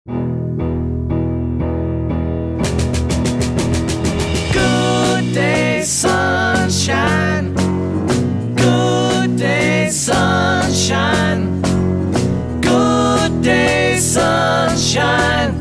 Good day, sunshine. Good day, sunshine. Good day, sunshine.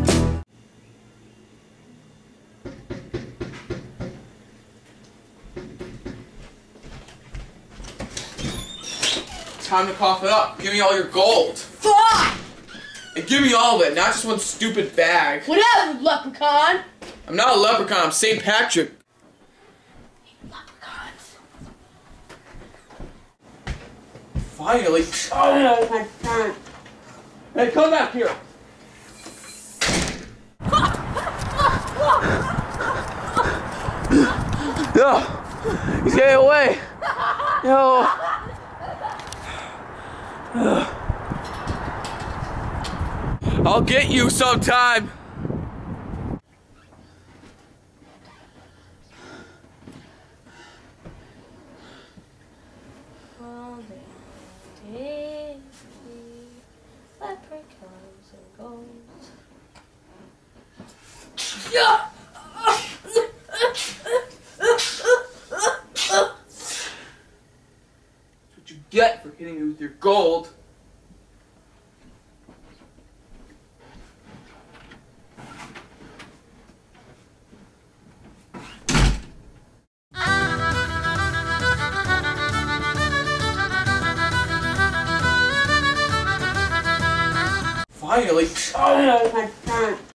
Time to cough it up. Give me all your gold. Fuck! And give me all of it, not just one stupid bag. Whatever, leprechaun! I'm not a leprechaun, I'm St. Patrick. Leprechauns. Finally. Oh my god. Hey, come back here. No, he's getting away. No. I'll get you sometime. Leprechauns and ghosts. That's what you get for hitting me with your gold. Finally. Oh my god.